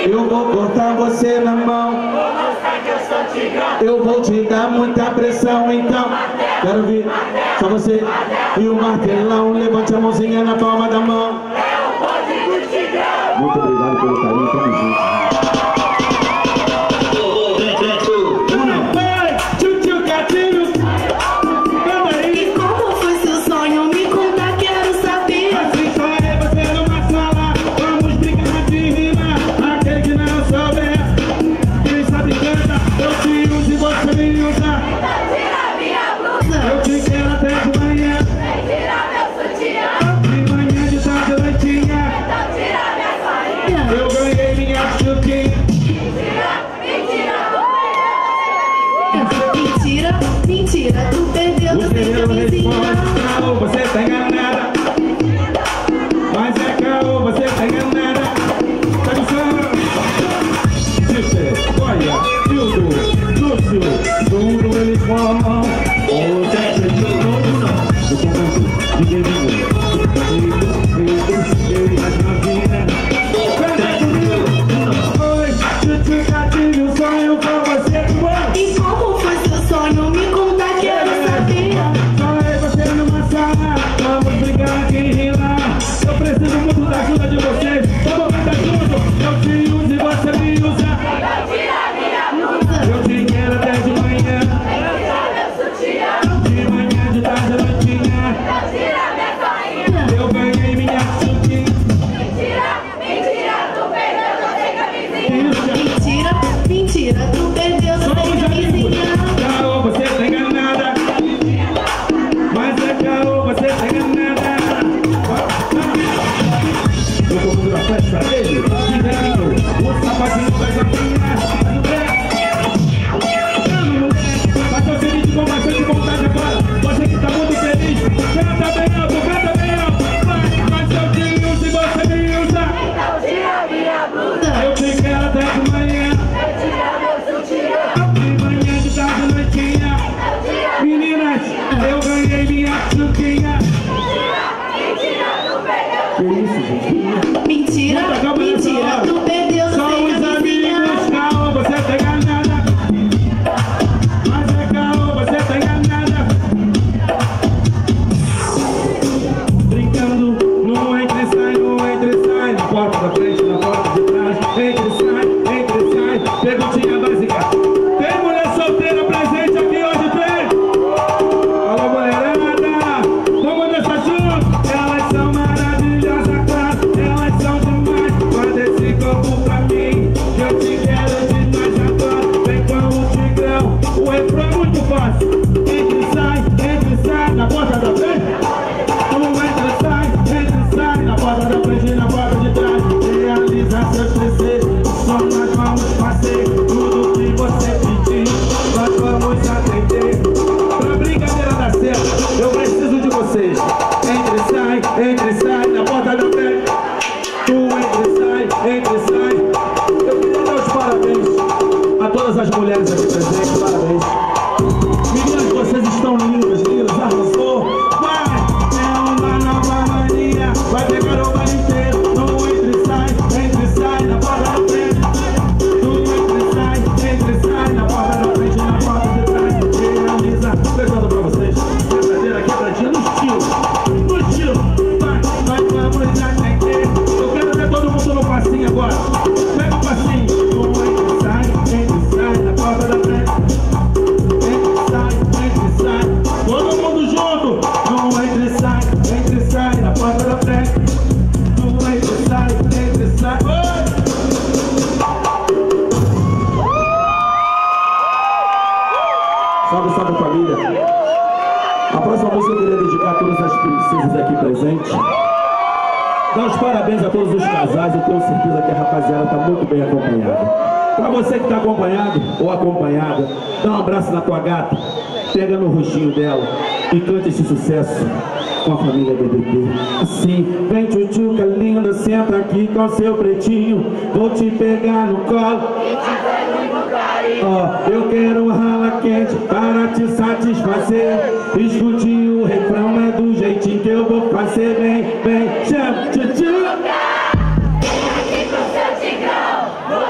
Eu vou cortar você na mão. Eu vou te dar muita pressão, então quero ver só você e o martelão. Levante a mãozinha na palma da mão. Muito obrigado pelo carinho, tamo junto. Mentira, tu perdeu, tu tem camisinha. Caô, você tá enganada. Mas é caô, você tá enganada. Tá gostando? Tite, Goya, Hildo, Lúcio, tudo eles formam. Você acreditou ou não? Eu conto, ninguém viu. Ele mais novinha. Oi, Tite, tive um sonho com você. E como foi seu sonho? Me conta, quero saber. Só eu você numa sala, vamos brigar aqui e lá. Eu preciso muito da ajuda de vocês. Vamos ficar junto. Eu te uso e você me usa. Eu te quero até de manhã. De manhã, de tarde, de noitinha. Eu ganhei minha chutinha. Mentira, tu perdeu, tu tem camisinha. Caô, você tá enganada. Mas é caô, você tá enganada. Eu tô fazendo a festa dele. O sapatinho vai jogar. Mas eu sei de com bastante vontade agora. Você que tá muito feliz. Canta bem alto, canta bem alto. Mas eu te uso e você me usa. Eu te quero até de manhã. De manhã, de tarde, de noitinha. Meninas, eu ganhei minha chutinha. Que isso, gente? Mentira, tu perdeu, tu Só tem os camisinha. amigos, caô, você tá enganada. Mas é caô, você tá enganada. Brincando no entre e sai, no entre e sai. Na porta da frente, na porta de trás. Entre e sai, perguntinha básica. Tem mulher solteira presente aqui hoje, tem? Alô, mulherada, vamos nessa junto. Elas são maravilhosas, claro, elas são demais. Guarda esse corpo pra mim, que eu te quero demais agora. Vem com o tigrão, o refrão é muito fácil. Entre e sai, na porta da frente. Entre e sai, na porta da frente e na porta de trás. Realiza seus desejos, só nós vamos fazer tudo que você pedir. Nós vamos atender. Pra brincadeira dar certo, eu preciso de vocês. Entre e sai, na porta da frente. Tu entre e sai. Eu queria dar os parabéns a todas as mulheres aqui presentes. Parabéns. Meninas, vocês estão lindas, arrasou. Vai, é uma nova mania. Vai pegar o baile inteiro. Tu entre e sai, na porta da frente. Tu entre e sai, na porta da frente, na porta de trás. Realiza, beijando pra vocês. Verdadeira quebradinha no estilo. No estilo. Vai, vamos atender. Eu quero ver todo mundo no passinho agora. Pega o passinho. Tu entre e sai, na porta da frente. Entre e sai. Todo mundo junto. Tu entre e sai, na porta da frente. Tu entre e sai. Oi! Salve, família. A próxima música eu queria dedicar a todas as princesas aqui presentes. Dar os parabéns a todos os casais. Eu tenho certeza que a rapaziada está muito bem acompanhada. Para você que está acompanhado ou acompanhada, dá um abraço na tua gata, pega no rostinho dela e canta esse sucesso com a família BBB. Assim, vem tchutchuca linda, senta aqui com seu pretinho. Vou te pegar no colo. Ó, eu quero um rala quente para te satisfazer. Escute o refrão, é do jeitinho que eu vou fazer. Vem, chama, tchutchuca. Vem aqui com seu tigrão.